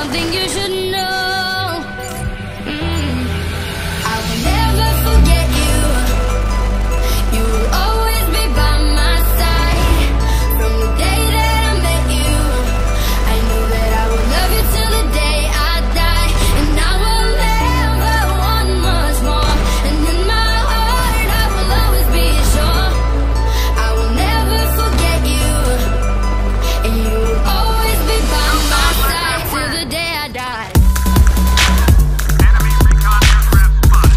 something you should know. I will never forget you. You will always be by my side. From the day that I met you, I knew that I would love you till the day I die. And I will never want much more. And in my heart I will always be sure. I will never forget you. And you will always be by my side till the day I die. Enemy recon aircraft spotted.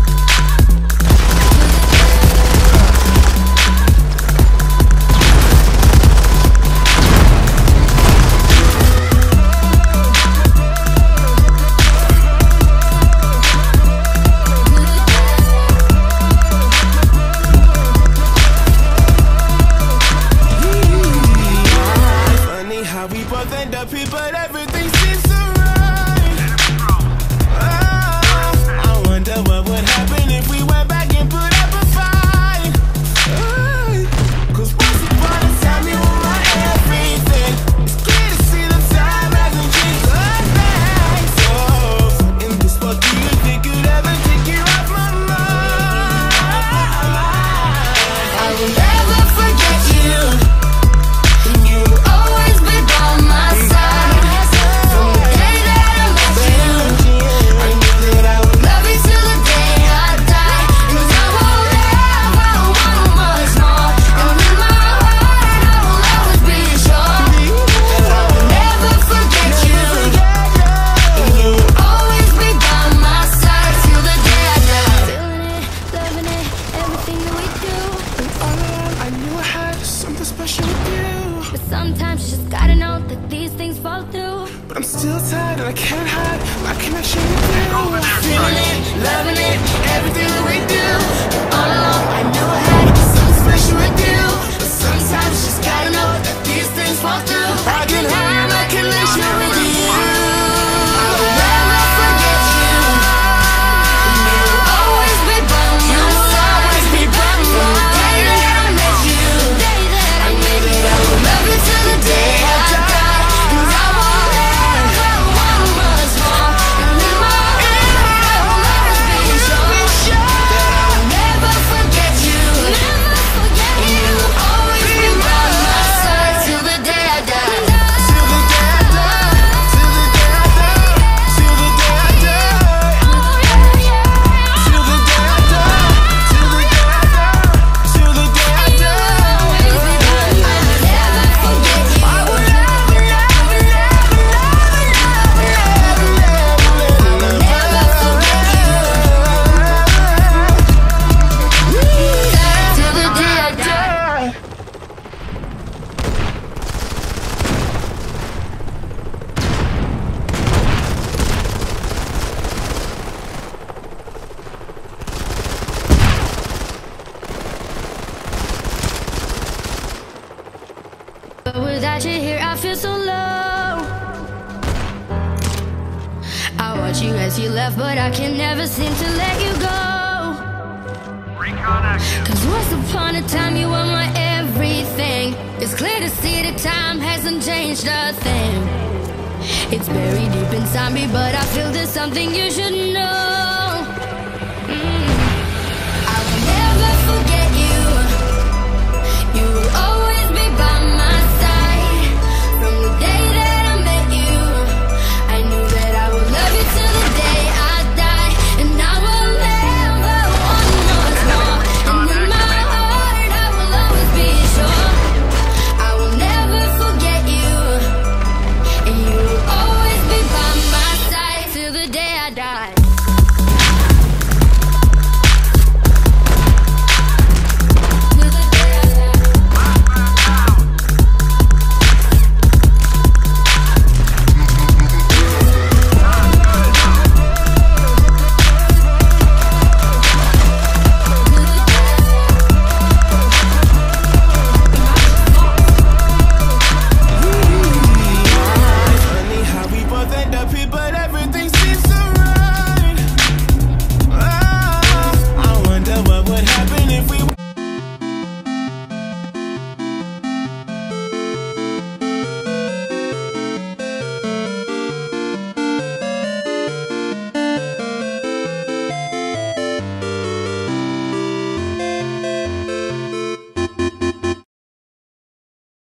Funny how we both end up here, but everything seems so right. Enemy drone. I wonder what would happen if we went back and put up a fight. Cause once upon a time you were my everything. It's clear to see the time hasn't changed a thing. So in this world, do you think you'd ever take you off my mind? I will never forget you. You will always be by my side. From the day that I met you, I knew that I would love you till the day I die. And I will never want much more. And in my heart I will always be sure. I will never forget you. And you will always be by my side till the day I die. Feeling it, loving it, everything that we do. And all along I knew I had something special with you. But sometimes you just gotta know that these things fall through. But I'm still tired and I can't hide my connection with you. Feeling it, loving it, everything that we do. And all along I knew I had something special with you. But sometimes you just gotta know that these things fall through. I can hide my connection with you. I will never forget you. And you will always be by my side. From the day that I met you, I knew that I would love you till the day I die. And I will never want much more. And in my heart I will always be sure that I will never forget you. And you will always be by my side till the day I die. Till the day I die. Till the day I die. Till the day I die. Till the day I die. Till the day I die. Till the day I die. I will never, never, Till the day I die. But without you here, I feel so low. I watch you as you left, but I can never seem to let you go. Recon active. Cause once upon a time you were my everything. It's clear to see that time hasn't changed a thing. It's buried deep inside me, but I feel there's something you should know.